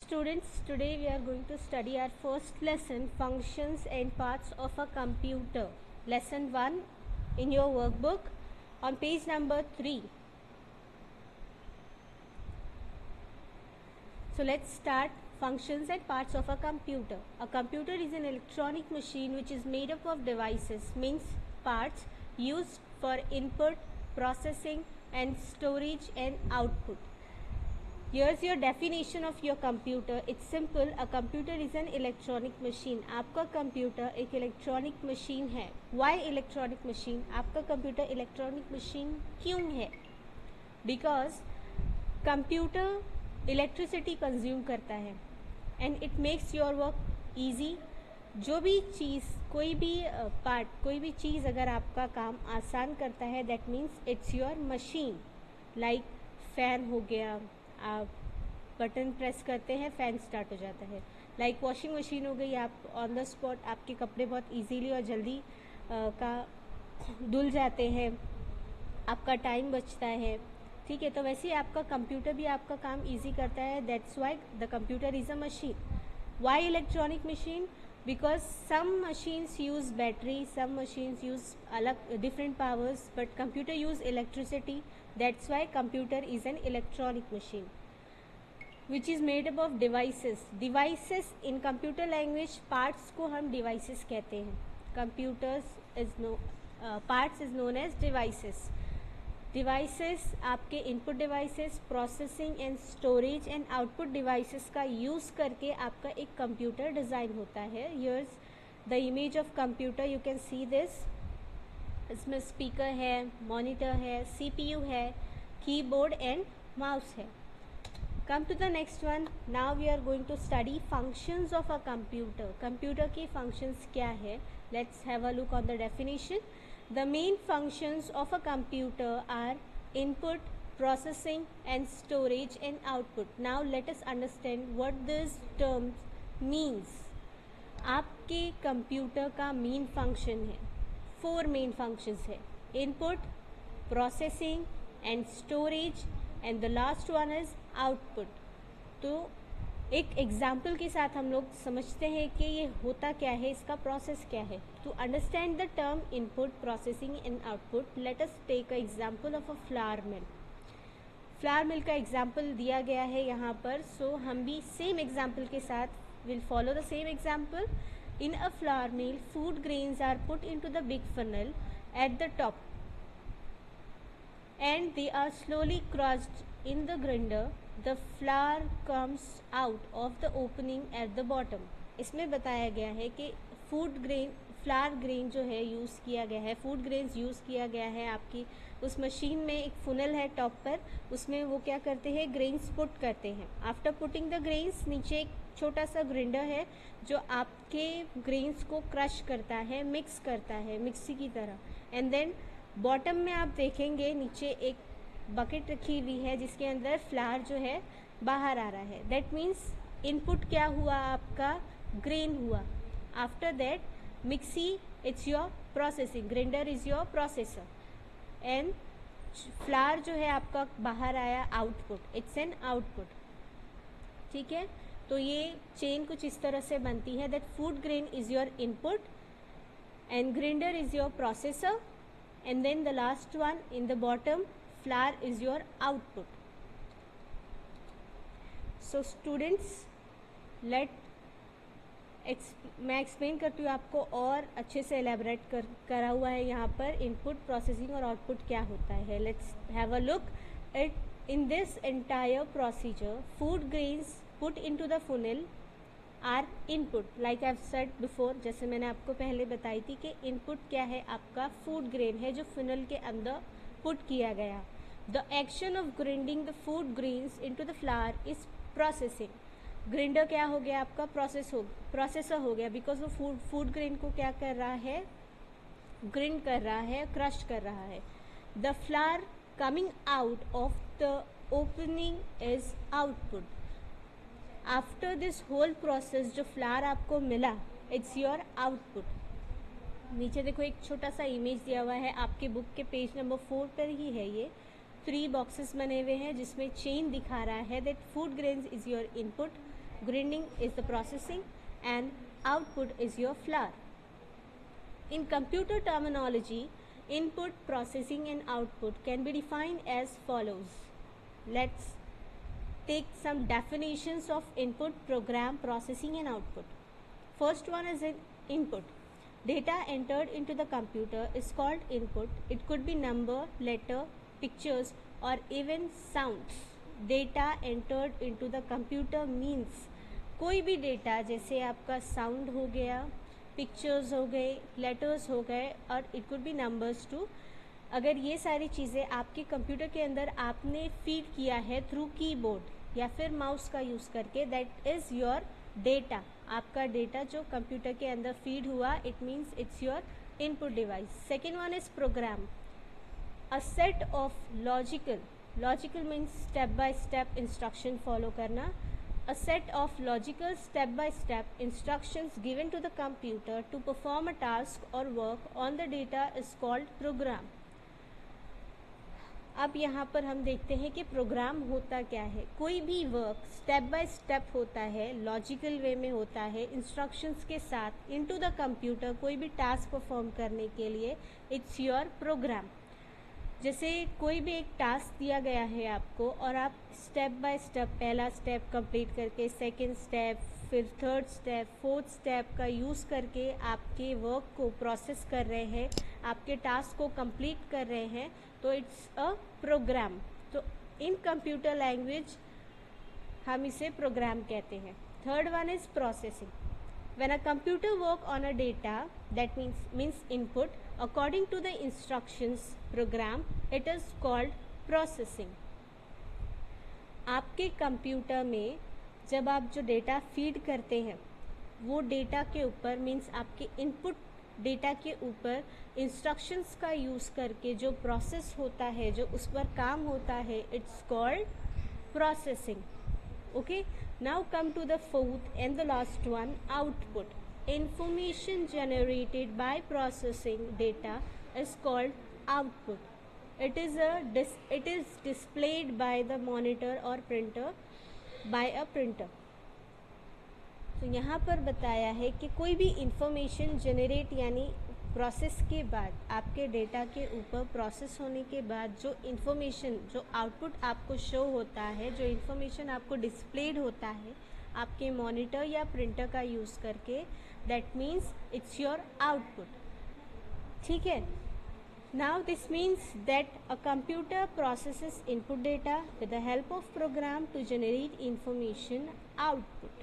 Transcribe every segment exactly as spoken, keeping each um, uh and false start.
Students, today we are going to study our first lesson, functions and parts of a computer. Lesson one in your workbook on page number three. So let's start functions and parts of a computer. A computer is an electronic machine which is made up of devices, means parts used for input, processing and storage and output. Here's your definition of your computer. It's simple. A computer is an electronic machine. आपका computer एक electronic machine है. Why electronic machine? आपका computer electronic machine क्यों है? Because computer electricity consume करता है and it makes your work easy. जो भी चीज़, कोई भी पार्ट, uh, कोई भी चीज़ अगर आपका काम आसान करता है, that means it's your machine. Like fan हो गया, आप बटन प्रेस करते हैं, फ़ैन स्टार्ट हो जाता है. लाइक वॉशिंग मशीन हो गई, आप ऑन द स्पॉट आपके कपड़े बहुत इजीली और जल्दी uh, का धुल जाते हैं, आपका टाइम बचता है. ठीक है, तो वैसे ही आपका कंप्यूटर भी आपका काम इजी करता है. That's why the computer is a machine. Why electronic machine? Because some machines use battery, some machines use अलग different powers, but computer use electricity. That's why computer is an electronic machine which is made up of devices. Devices in computer language parts को हम devices कहते हैं. Computers is no parts is known as devices. Devices आपके input devices, processing and storage and output devices का use करके आपका एक computer design होता है. Here's the image of computer, you can see this. इसमें स्पीकर है, मॉनिटर है, सीपीयू है, कीबोर्ड एंड माउस है. Come to the next one. Now we are going to study functions of a computer. Computer की functions क्या है? Let's have a look on the definition. The main functions of a computer are input, processing and storage and output. Now let us understand what these terms means. आपके computer का main function है, four main functions है: input, processing and storage and the last one is output. तो एक example के साथ हम लोग समझते हैं कि ये होता क्या है, इसका प्रोसेस क्या है. To understand the term input, processing and output, let us take a example of a flour mill. Flour mill का एग्जाम्पल दिया गया है यहाँ पर. सो so, हम भी सेम एग्जाम्पल के साथ will follow the same example. In a flour mill, food grains are put in to the big funnel at the top and they are slowly crushed in the grinder. The flour comes out of the opening at the bottom. इसमें बताया गया है कि food grain, flower grain जो है use किया गया है, फूड ग्रेन्स यूज़ किया गया है. आपकी उस मशीन में एक फुनल है टॉप पर, उसमें वो क्या करते हैं, ग्रेन्स पुट करते हैं. आफ्टर पुटिंग द ग्रेन्स, नीचे एक छोटा सा ग्राइंडर है जो आपके ग्रेन्स को क्रश करता है, मिक्स करता है मिक्सी की तरह. एंड देन बॉटम में आप देखेंगे नीचे एक बकेट रखी हुई है जिसके अंदर फ्लावर जो है बाहर आ रहा है. दैट मीन्स इनपुट क्या हुआ, आपका ग्रेन हुआ. After that mixie it's your processing, grinder is your processor and flour जो है आपका बाहर आया, आउटपुट, इट्स एन आउटपुट. ठीक है, तो ये चेन कुछ इस तरह से बनती है. That food grain is your input and grinder is your processor and then the last one in the bottom, flour is your output. So students, let मैं एक्सप्लेन करती हूँ आपको और अच्छे से एलेबरेट कर करा हुआ है यहाँ पर. इनपुट, प्रोसेसिंग और आउटपुट क्या होता है, let's have a look it. In this entire procedure, food grains put into the funnel are input. Like I have said before, जैसे मैंने आपको पहले बताई थी कि इनपुट क्या है, आपका फूड ग्रेन है जो फुनल के अंदर पुट किया गया. The action of grinding the food grains into the flour is processing. Grinder क्या हो गया, आपका प्रोसेस हो प्रोसेसर हो गया, बिकॉज वो फूड फूड ग्रेन को क्या कर रहा है, ग्राइंड कर रहा है, क्रश कर रहा है. The flour coming out of the opening is output. After this whole process जो फ्लावर आपको मिला, इट्स योर आउटपुट. नीचे देखो एक छोटा सा इमेज दिया हुआ है, आपके बुक के पेज नंबर फोर पर ही है. ये थ्री बॉक्सेस बने हुए हैं जिसमें चेन दिखा रहा है that food grains is your input grinding is the processing, and output is your flour. In computer terminology, input, processing and output can be defined as follows. Let's take some definitions of input, program, processing and output. First one is an input. Data entered into the computer is called input. It could be number, letter, pictures or even sounds. Data entered into the computer means कोई भी data, जैसे आपका sound हो गया, pictures हो गए, letters हो गए और it could be numbers too, अगर ये सारी चीज़ें आपके कंप्यूटर के अंदर आपने फीड किया है थ्रू कीबोर्ड या फिर माउस का यूज़ करके, दैट इज़ योर डेटा. आपका डेटा जो कंप्यूटर के अंदर फीड हुआ, it means it's your input device. Second one is program. A set of logical, logical means step by step instruction follow करना. A set of logical step-by-step instructions given to the computer to perform a task or work on the data is called program. अब यहाँ पर हम देखते हैं कि programme होता क्या है. कोई भी वर्क स्टेप बाय स्टेप होता है, लॉजिकल वे में होता है, इंस्ट्रक्शंस के साथ इनटू द कंप्यूटर कोई भी टास्क परफॉर्म करने के लिए, इट्स योर प्रोग्राम. जैसे कोई भी एक टास्क दिया गया है आपको और आप स्टेप बाय स्टेप, पहला स्टेप कंप्लीट करके, सेकंड स्टेप, फिर थर्ड स्टेप, फोर्थ स्टेप का यूज़ करके आपके वर्क को प्रोसेस कर रहे हैं, आपके टास्क को कंप्लीट कर रहे हैं, तो इट्स अ प्रोग्राम. तो इन कंप्यूटर लैंग्वेज हम इसे प्रोग्राम कहते हैं. Third one is processing. When a computer work on a data, that means means input according to the instructions program, it is called processing. आपके कंप्यूटर में जब आप जो डेटा फीड करते हैं, वो डेटा के ऊपर मीन्स आपके इनपुट डेटा के ऊपर इंस्ट्रक्शंस का यूज़ करके जो प्रोसेस होता है, जो उस पर काम होता है, it's called processing. Okay, now come to the fourth and the last one, output. Information generated by processing data is called output. It is a dis it is displayed by the monitor or printer by a printer. तो यहाँ पर बताया है कि कोई भी information generate यानी process के बाद, आपके डेटा के ऊपर प्रोसेस होने के बाद जो इन्फॉर्मेशन, जो आउटपुट आपको शो होता है, जो इन्फॉर्मेशन आपको डिस्प्लेड होता है आपके मॉनिटर या प्रिंटर का यूज़ करके, that means it's your output. ठीक है. Now this means that a computer processes input data with the help of program to generate information output.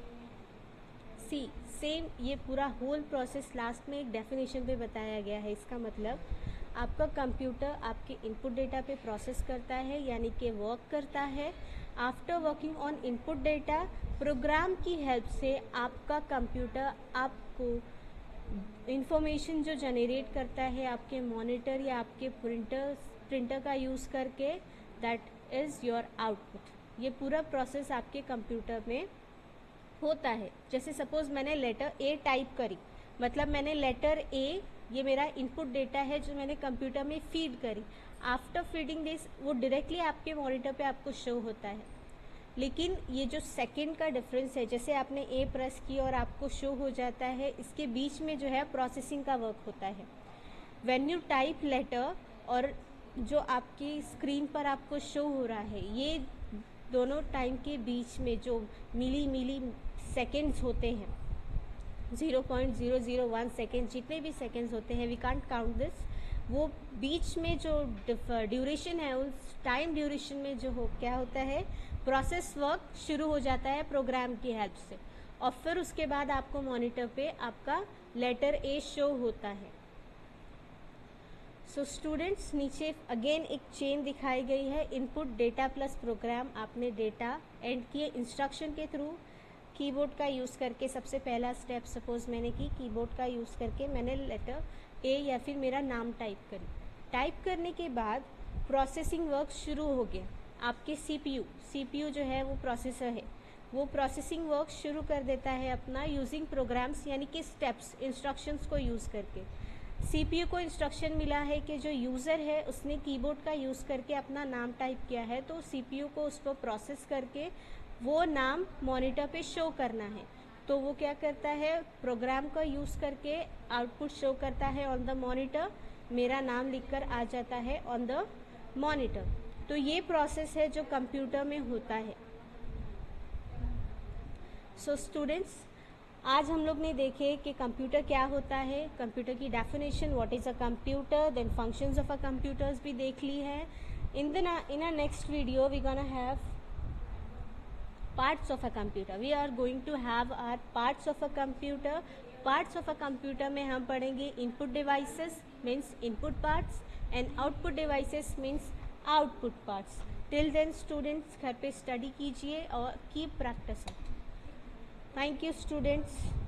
See same ये पूरा होल प्रोसेस लास्ट में एक definition पे बताया गया है. इसका मतलब आपका कंप्यूटर आपके इनपुट डेटा पे प्रोसेस करता है, यानी कि वर्क करता है. After working on input data, program की हेल्प से आपका कंप्यूटर आपको इंफॉर्मेशन जो जनरेट करता है आपके मॉनिटर या आपके प्रिंटर प्रिंटर का यूज़ करके, दैट इज़ योर आउटपुट. ये पूरा प्रोसेस आपके कंप्यूटर में होता है. जैसे सपोज मैंने लेटर ए टाइप करी, मतलब मैंने लेटर ए, ये मेरा इनपुट डेटा है जो मैंने कंप्यूटर में फीड करी. आफ्टर फीडिंग दिस, वो डायरेक्टली आपके मॉनिटर पे आपको शो होता है. लेकिन ये जो सेकंड का डिफरेंस है, जैसे आपने ए प्रेस की और आपको शो हो जाता है, इसके बीच में जो है प्रोसेसिंग का वर्क होता है. व्हेन यू टाइप लेटर और जो आपकी स्क्रीन पर आपको शो हो रहा है, ये दोनों टाइम के बीच में जो मिली मिली सेकेंड्स होते हैं, zero point zero zero one second, जितने भी सेकेंड्स होते हैं, वी कांट काउंट दिस, वो बीच में जो ड्यूरेशन है, उस टाइम ड्यूरेशन में जो हो क्या होता है, प्रोसेस वर्क शुरू हो जाता है प्रोग्राम की हेल्प से. और फिर उसके बाद आपको मॉनिटर पे आपका लेटर ए शो होता है. सो स्टूडेंट्स, नीचे अगेन एक चेन दिखाई गई है, इनपुट डेटा प्लस प्रोग्राम. आपने डेटा एंड किए इंस्ट्रक्शन के थ्रू, कीबोर्ड का यूज़ करके. सबसे पहला स्टेप सपोज मैंने की, कीबोर्ड का यूज़ करके मैंने लेटर ए या फिर मेरा नाम टाइप करी. टाइप करने के बाद प्रोसेसिंग वर्क शुरू हो गया. आपके सीपीयू सीपीयू जो है वो प्रोसेसर है, वो प्रोसेसिंग वर्क शुरू कर देता है अपना यूजिंग प्रोग्राम्स, यानी कि स्टेप्स, इंस्ट्रक्शंस को यूज़ करके. सीपीयू को इंस्ट्रक्शन मिला है कि जो यूज़र है उसने कीबोर्ड का यूज़ करके अपना नाम टाइप किया है, तो सीपीयू को उस पर प्रोसेस करके वो नाम मॉनिटर पे शो करना है। तो वो क्या करता है, प्रोग्राम का यूज़ करके आउटपुट शो करता है ऑन द मॉनिटर, मेरा नाम लिखकर आ जाता है ऑन द मॉनिटर। तो ये प्रोसेस है जो कंप्यूटर में होता है। सो स्टूडेंट्स, आज हम लोग ने देखे कि कंप्यूटर क्या होता है, कंप्यूटर की definition, what is a computer, then functions of a computers भी देख ली है। In the in a next video we gonna have parts of a computer. We are going to have our parts of a computer. Parts of a computer में हम पढ़ेंगे input devices means input parts and output devices means output parts. Till then students घर पे study कीजिए और keep practicing. Thank you students.